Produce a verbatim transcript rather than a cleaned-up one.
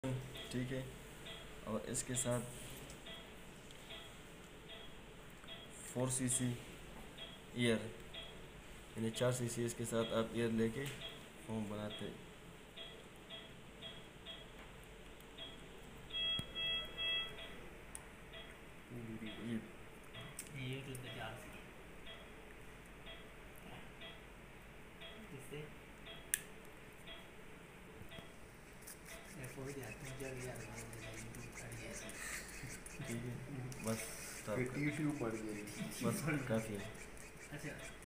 ठीक है। और इसके साथ फोर सी सी ईयर, यानी चार सी सी इसके साथ आप ईयर लेके फॉर्म बनाते। ये तो चार सी इससे ठीक है, बस टिश्यू पड़ गई। बस काफ़ी है। अच्छा।